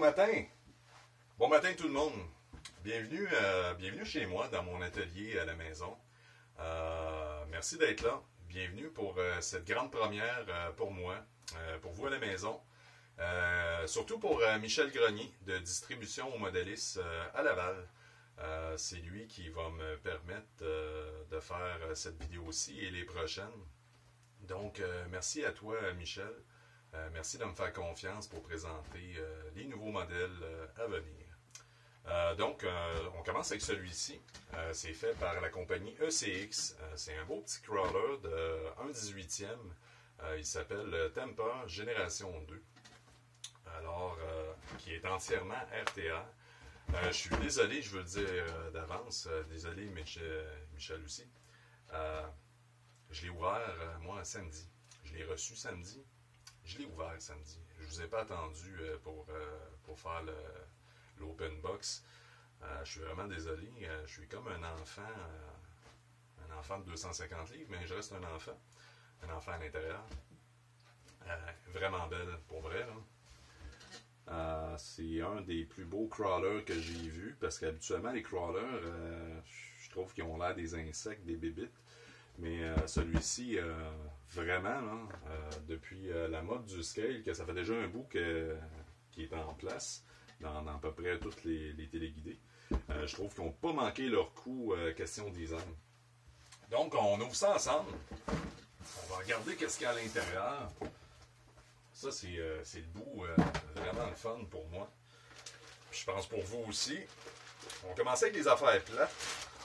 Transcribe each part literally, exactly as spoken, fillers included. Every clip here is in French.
matin! Bon matin tout le monde! Bienvenue, euh, bienvenue chez moi, dans mon atelier à la maison. Euh, merci d'être là. Bienvenue pour euh, cette grande première euh, pour moi, euh, pour vous à la maison. Euh, surtout pour euh, Michel Grenier, de Distribution aux Modélistes euh, à Laval. Euh, C'est lui qui va me permettre euh, de faire cette vidéo-ci et les prochaines. Donc, euh, merci à toi, Michel. Euh, merci de me faire confiance pour présenter euh, les nouveaux modèles euh, à venir. Euh, donc, euh, on commence avec celui-ci. Euh, c'est fait par la compagnie E C X. Euh, c'est un beau petit crawler de un dix-huitième. Euh, il s'appelle Tempa Génération deux. Alors, euh, qui est entièrement R T R. Euh, je suis désolé, je veux le dire euh, d'avance. Euh, désolé, Michel, Michel aussi. Euh, je l'ai ouvert, euh, moi, samedi. Je l'ai reçu samedi. Je l'ai ouvert samedi. Je ne vous ai pas attendu euh, pour, euh, pour faire l'open box. Euh, je suis vraiment désolé. Euh, je suis comme un enfant, euh, un enfant de deux cent cinquante livres, mais je reste un enfant. Un enfant à l'intérieur. Euh, vraiment belle, pour vrai. Euh, C'est un des plus beaux crawlers que j'ai vu, parce qu'habituellement, les crawlers, euh, je trouve qu'ils ont l'air des insectes, des bébites. Mais euh, celui-ci, euh, vraiment, là, euh, depuis euh, la mode du scale, que ça fait déjà un bout que, qui est en place dans, dans à peu près toutes les, les téléguidés, euh, je trouve qu'ils n'ont pas manqué leur coup euh, question design. Donc, on ouvre ça ensemble. On va regarder qu'est-ce qu'il y a à l'intérieur. Ça, c'est euh, le bout euh, vraiment le fun pour moi. Puis, je pense pour vous aussi. On va commencer avec les affaires plates.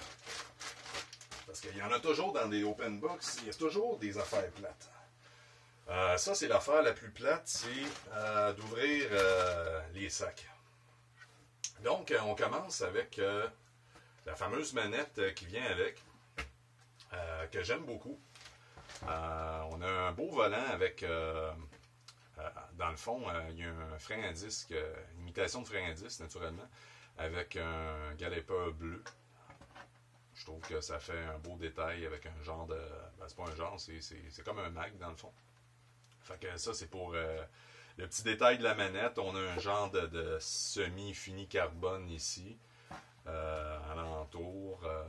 Parce qu'il y en a toujours dans des open box, il y a toujours des affaires plates. Euh, ça, c'est l'affaire la plus plate, c'est euh, d'ouvrir euh, les sacs. Donc, euh, on commence avec euh, la fameuse manette euh, qui vient avec, euh, que j'aime beaucoup. Euh, on a un beau volant avec, euh, euh, dans le fond, euh, il y a un frein à disque, euh, imitation de frein à disque, naturellement, avec un galloper bleu. Je trouve que ça fait un beau détail avec un genre de... Ben, c'est pas un genre, c'est comme un mag dans le fond. Fait que ça, c'est pour euh, le petit détail de la manette. On a un genre de, de semi-fini carbone ici, euh, à l'entour. Euh,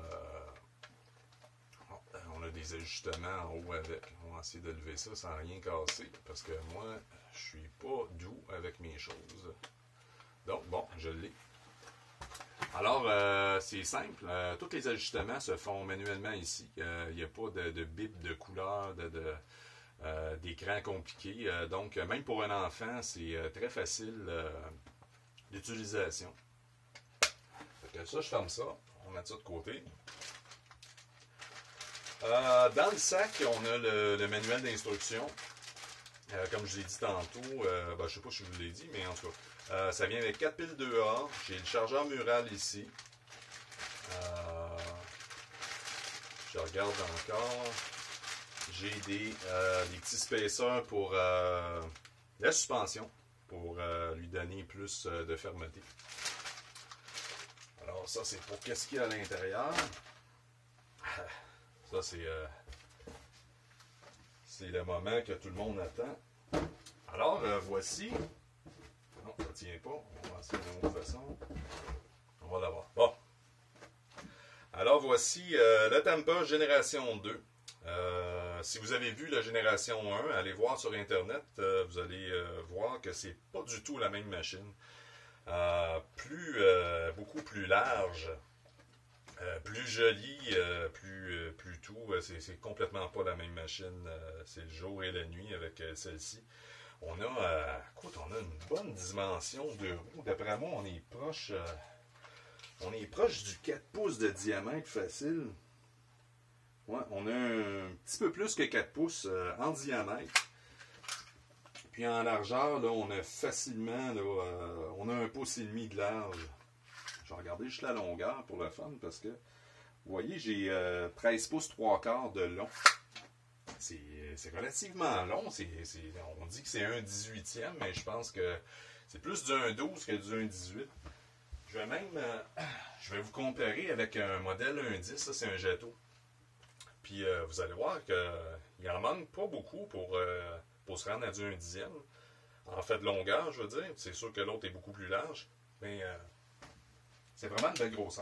on a des ajustements en haut avec. On va essayer de lever ça sans rien casser, parce que moi, je suis pas doux avec mes choses. Donc, bon, je l'ai. Alors, euh, c'est simple. Euh, tous les ajustements se font manuellement ici. Il euh, n'y a pas de, de bip, de couleur, de, de, euh, d'écran compliqué. Euh, donc, même pour un enfant, c'est euh, très facile euh, d'utilisation. Ça, je ferme ça. On met ça de côté. Euh, dans le sac, on a le, le manuel d'instruction. Euh, comme je l'ai dit tantôt, euh, ben, je ne sais pas si je vous l'ai dit, mais en tout cas, euh, ça vient avec quatre piles deux A. J'ai le chargeur mural ici. Euh, je regarde encore. J'ai des, euh, des petits spacers pour euh, la suspension, pour euh, lui donner plus euh, de fermeté. Alors ça, c'est pour qu'est-ce qu'il y a à l'intérieur. Ça, c'est euh, c'est le moment que tout le monde attend. Alors, euh, voici. Non, ça ne tient pas. On va essayer d'une autre façon. On va l'avoir. Bon. Alors, voici euh, le Tempa Génération deux. Euh, si vous avez vu la Génération un, allez voir sur Internet. Euh, vous allez euh, voir que c'est pas du tout la même machine. Euh, plus, euh, beaucoup plus large. Euh, plus joli, euh, plus, euh, plus tout. Euh, c'est complètement pas la même machine. Euh, c'est le jour et la nuit avec euh, celle-ci. On a, euh, écoute, on a une bonne dimension de roue. D'après moi, on est proche, euh, on est proche du quatre pouces de diamètre facile. Ouais, on a un petit peu plus que quatre pouces euh, en diamètre. Puis en largeur, là, on a facilement, là, euh, on a un pouce et demi de large. Je vais regarder juste la longueur pour le fun, parce que, vous voyez, j'ai euh, treize pouces trois quarts de long. C'est relativement long. C'est, c'est, on dit que c'est un dix-huitième, mais je pense que c'est plus du un douze que du un dix-huit. Je vais même, euh, je vais vous comparer avec un modèle un dix, ça c'est un Jatto. Puis euh, vous allez voir qu'il en manque pas beaucoup pour, euh, pour se rendre à du un dixième. en fait de longueur, je veux dire. C'est sûr que l'autre est beaucoup plus large, mais euh, c'est vraiment une belle grosseur.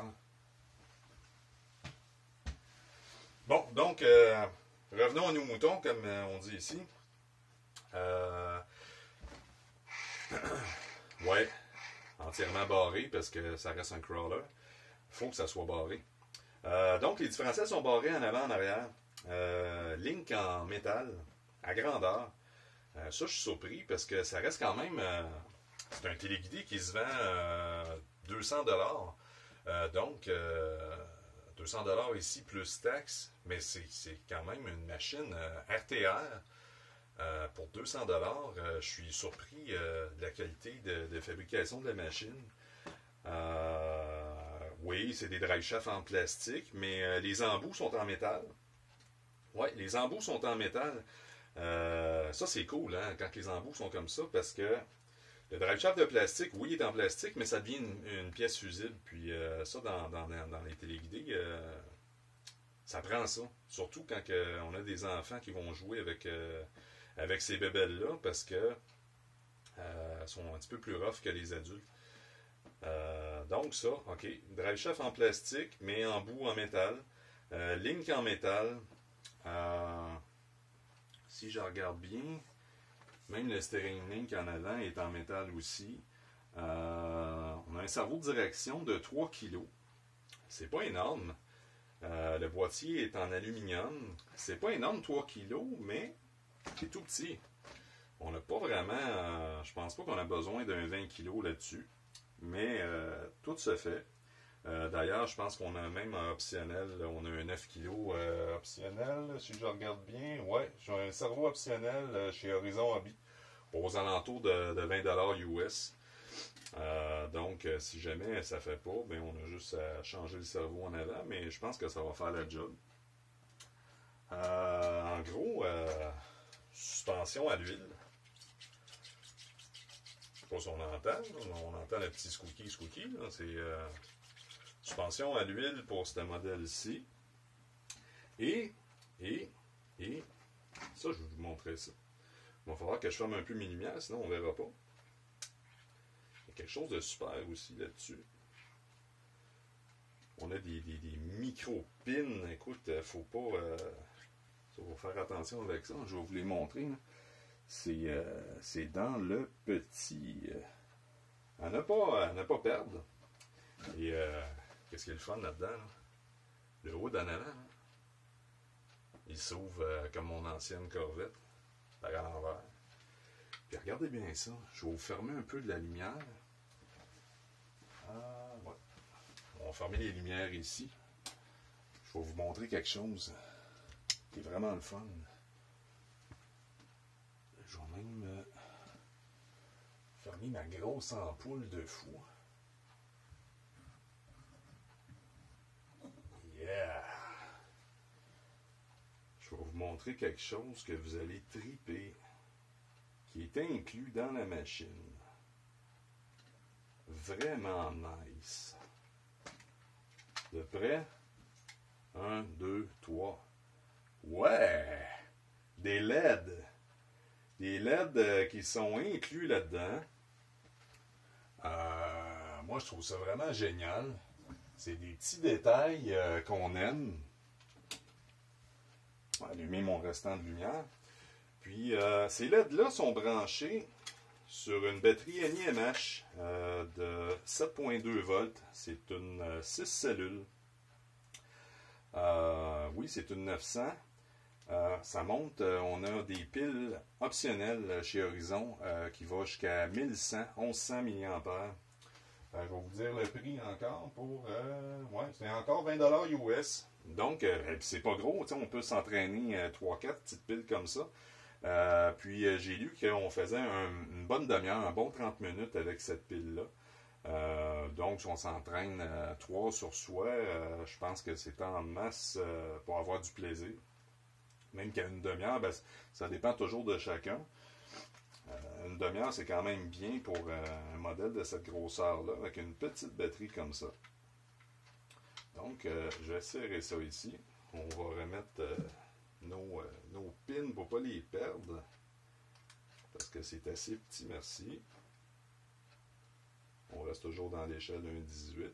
Bon, donc, euh, revenons à nos moutons, comme euh, on dit ici. Euh, ouais, entièrement barré, parce que ça reste un crawler. Il faut que ça soit barré. Euh, donc, les différentiels sont barrés en avant, en arrière. Euh, Link en métal, à grandeur. Euh, ça, je suis surpris, parce que ça reste quand même... Euh, c'est un téléguidé qui se vend euh, deux cents dollars. Euh, donc... Euh, deux cents dollars ici plus taxes, mais c'est quand même une machine euh, R T R euh, pour deux cents dollars. Euh, je suis surpris euh, de la qualité de, de fabrication de la machine. Euh, oui, c'est des drive shafts en plastique, mais euh, les embouts sont en métal. Oui, les embouts sont en métal. Euh, ça, c'est cool, hein, quand les embouts sont comme ça, parce que le drive shaft de plastique, oui, il est en plastique, mais ça devient une, une pièce fusible. Puis euh, ça, dans, dans, dans les téléguidés, euh, ça prend ça. Surtout quand que, on a des enfants qui vont jouer avec, euh, avec ces bébelles-là, parce que euh, sont un petit peu plus rough que les adultes. Euh, donc ça, ok. Drive shaft en plastique, mais en bout en métal. Euh, Link en métal. Euh, si je regarde bien... Même le steering link en avant est en métal aussi. Euh, on a un cerveau de direction de trois kilos. C'est pas énorme. Euh, le boîtier est en aluminium. C'est pas énorme, trois kilos, mais c'est tout petit. On n'a pas vraiment... Euh, je pense pas qu'on a besoin d'un vingt kilos là-dessus. Mais euh, tout se fait. Euh, D'ailleurs, je pense qu'on a même un optionnel. On a un neuf kilos euh, optionnel. Si je regarde bien, ouais, j'ai un cerveau optionnel euh, chez Horizon Hobby aux alentours de, de vingt dollars U S. Euh, donc, euh, si jamais ça ne fait pas, ben, on a juste à changer le cerveau en avant, mais je pense que ça va faire la job. Euh, en gros, euh, suspension à l'huile. Je ne sais pas si on entend. On entend le petit squeaky squeaky. C'est euh, suspension à l'huile pour ce modèle-ci. Et, et, et, ça, je vais vous montrer ça. Il va falloir que je ferme un peu mes lumières, sinon on ne verra pas. Il y a quelque chose de super aussi là-dessus. On a des, des, des micro-pins. Écoute, il ne faut pas... Euh, faut faire attention avec ça. Je vais vous les montrer. C'est euh, dans le petit... Euh, à ne pas, à ne pas perdre. Et euh, qu'est-ce qu'il y a le fun là-dedans? Là? Le haut d'en avant. Là. Il s'ouvre euh, comme mon ancienne Corvette. À l'envers. Puis regardez bien ça. Je vais vous fermer un peu de la lumière. Ah, ouais. On va fermer les lumières ici. Je vais vous montrer quelque chose qui est vraiment le fun. Je vais même euh, fermer ma grosse ampoule de fou. Yeah! Je vais vous montrer quelque chose que vous allez triper, qui est inclus dans la machine. Vraiment nice. De près? Un, deux, trois. Ouais! Des L E D. Des L E D euh, qui sont inclus là-dedans. Euh, moi, je trouve ça vraiment génial. C'est des petits détails euh, qu'on aime. Je vais allumer mon restant de lumière. Puis, euh, ces L E D-là sont branchés sur une batterie N I M H euh, de sept virgule deux volts. C'est une euh, six cellules. Euh, oui, c'est une neuf cents. Euh, ça monte, euh, on a des piles optionnelles chez Horizon euh, qui vont jusqu'à mille cent, mille cent milliampères. Euh, je vais vous dire le prix encore pour... Euh, ouais, c'est encore vingt dollars U S. Donc, euh, c'est pas gros, on peut s'entraîner euh, trois quatre petites piles comme ça. Euh, puis, euh, j'ai lu qu'on faisait un, une bonne demi-heure, un bon trente minutes avec cette pile-là. Euh, donc, si on s'entraîne euh, trois sur soi, euh, je pense que c'est en masse euh, pour avoir du plaisir. Même qu'à une demi-heure, ben, ça dépend toujours de chacun. Euh, une demi-heure, c'est quand même bien pour euh, un modèle de cette grosseur-là, avec une petite batterie comme ça. Donc, euh, je vais serrer ça ici. On va remettre euh, nos, euh, nos pins pour ne pas les perdre. parce que c'est assez petit, merci. On reste toujours dans l'échelle d'un dix-huit.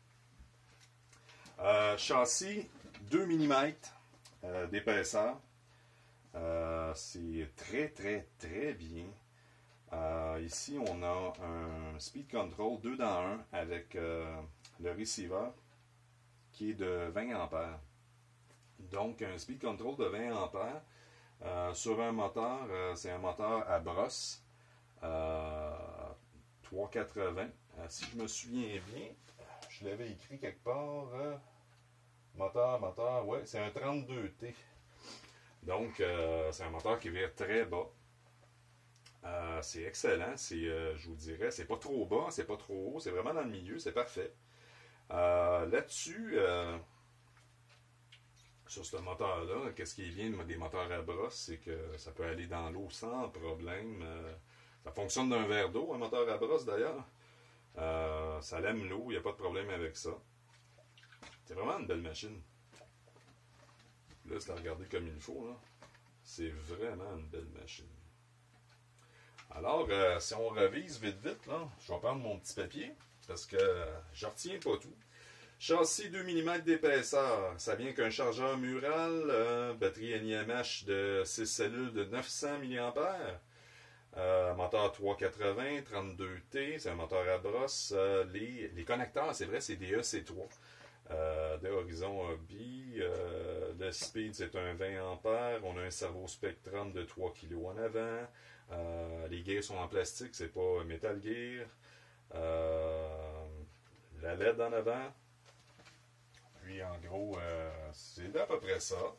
Euh, châssis deux millimètres euh, d'épaisseur. Euh, c'est très, très, très bien. Euh, ici, on a un speed control deux dans un avec euh, le receiver qui est de vingt ampères. Donc, un speed control de vingt ampères euh, sur un moteur, euh, c'est un moteur à brosse euh, trois cent quatre-vingts. Euh, si je me souviens bien, je l'avais écrit quelque part. Euh, moteur, moteur, ouais, c'est un trente-deux T. Donc, euh, c'est un moteur qui vire très bas. Euh, c'est excellent. C'est, euh, je vous dirais, c'est pas trop bas, c'est pas trop haut. C'est vraiment dans le milieu, c'est parfait. Euh, là-dessus, euh, sur ce moteur-là, qu'est-ce qui est bien des moteurs à brosse, c'est que ça peut aller dans l'eau sans problème. Euh, ça fonctionne d'un verre d'eau, un moteur à brosse d'ailleurs. Euh, ça l'aime l'eau, il n'y a pas de problème avec ça. C'est vraiment une belle machine. Là, c'est à regarder comme il faut. Là. C'est vraiment une belle machine. Alors, euh, si on revise vite vite, là, je vais prendre mon petit papier, parce que je ne retiens pas tout. Châssis deux millimètres d'épaisseur. Ça vient qu'un chargeur mural, euh, batterie N I M H de six cellules de neuf cents milliampères. Euh, moteur trois cent quatre-vingts, trente-deux T, c'est un moteur à brosse. Euh, les, les connecteurs, c'est vrai, c'est des E C trois. Euh, de Horizon Hobby. Euh, le speed, c'est un vingt ampères. On a un cerveau Spectrum de trois kilos en avant. Euh, les gears sont en plastique, c'est pas Metal Gear. Euh, la L E D en avant. Puis en gros, euh, c'est à peu près ça.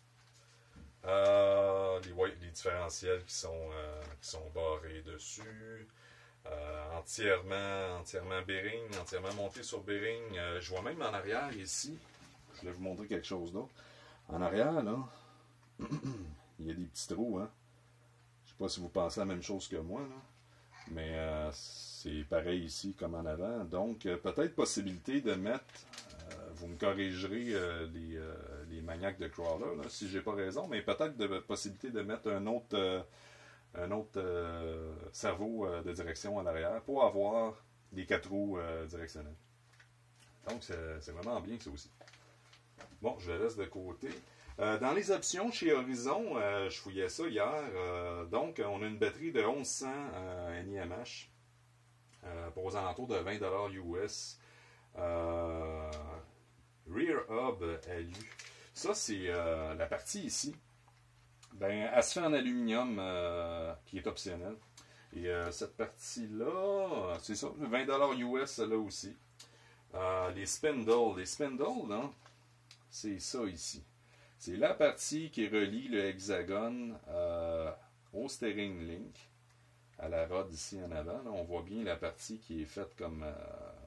Euh, les, ouais, les différentiels qui sont, euh, qui sont barrés dessus. Euh, entièrement, entièrement bearing, entièrement monté sur bearing. Euh, je vois même en arrière ici, je vais vous montrer quelque chose d'autre. En arrière, là, il y a des petits trous. Hein. Je ne sais pas si vous pensez la même chose que moi, là. Mais euh, c'est pareil ici comme en avant. Donc, euh, peut-être possibilité de mettre, euh, vous me corrigerez euh, les, euh, les maniaques de crawler, là, si j'ai pas raison, mais peut-être de possibilité de mettre un autre... Euh, un autre euh, cerveau euh, de direction en arrière pour avoir les quatre roues euh, directionnelles. Donc, c'est vraiment bien ça aussi. Bon, je le laisse de côté. Euh, dans les options chez Horizon, euh, je fouillais ça hier. Euh, donc, on a une batterie de onze cents euh, N I M H euh, pour aux alentours de vingt dollars U S. Euh, Rear Hub L U. Ça, c'est euh, la partie ici. Ben, elle se fait en aluminium euh, qui est optionnel. Et euh, cette partie-là, c'est ça, vingt dollars U S là aussi. Euh, les spindles, les spindles, là, c'est ça ici. C'est la partie qui relie le hexagone euh, au steering link, à la rod ici en avant. Là, on voit bien la partie qui est faite comme euh,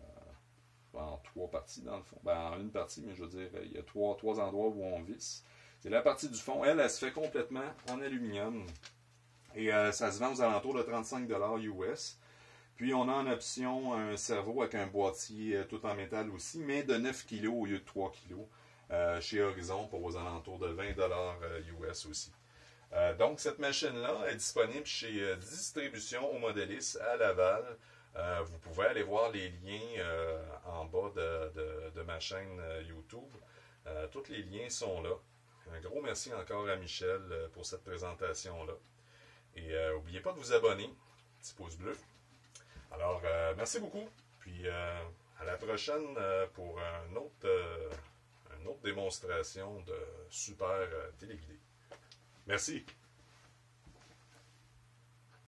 en trois parties dans le fond. Ben, en une partie, mais je veux dire, il y a trois, trois endroits où on visse. C'est la partie du fond. Elle, elle se fait complètement en aluminium. Et euh, ça se vend aux alentours de trente-cinq dollars U S. Puis on a en option un cerveau avec un boîtier euh, tout en métal aussi, mais de neuf kilos au lieu de trois kilos. Euh, chez Horizon pour aux alentours de vingt dollars U S aussi. Euh, donc cette machine-là est disponible chez euh, Distribution au Modélis à Laval. Euh, vous pouvez aller voir les liens euh, en bas de, de, de ma chaîne euh, YouTube. Euh, tous les liens sont là. Un gros merci encore à Michel euh, pour cette présentation-là. Et n'oubliez euh, pas de vous abonner. Petit pouce bleu. Alors, euh, merci beaucoup. Puis euh, à la prochaine euh, pour un autre, euh, une autre démonstration de super euh, téléguidé. Merci.